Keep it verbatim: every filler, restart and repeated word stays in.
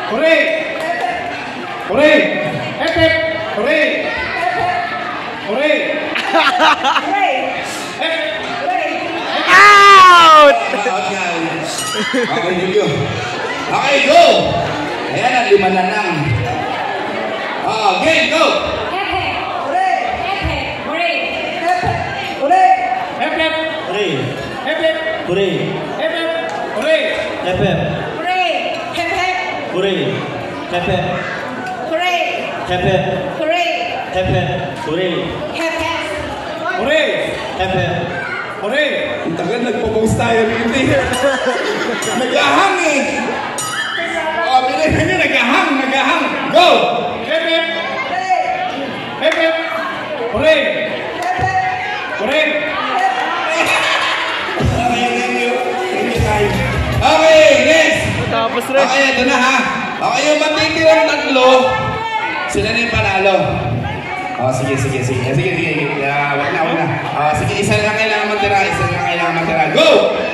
Hooray! Hooray! Hep hep! Hooray! Hooray! Hooray! Hep! Out! Out guys. Okay, Julio. Okay, go! Ayan ang lima na lang. Ah, game, go! Hooray! Hooray! Hooray! Hep hep! Hooray! Hep hep! Hooray! Hep hep! Hooray! Hep hep! Hooray! Hep hep! Hooray! Hep hep! Hooray! Hep hep! Hooray! Hep hep! Hooray! Hep hep! Hooray! Hep hep! Hooray! Ang tagal, nagpo-post tayo. Hindi. Nag-ahang eh. Oh, bilhin nyo, nag-ahang, nag-ahang. Go! Hep hep! Hep hep! Hooray! Hooray! Okay, thank you. Thank you, guys. Okay, next. Tapos rin. Okay, ito na ha. Okay, yung matitirang tatlo, sila na yung panalo. Oh, sige, sige, sige. Sige, sige. Uh, wag na, wag na. Uh, sige, isa lang kailangan magtira. Isa lang kailangan magtira. Go!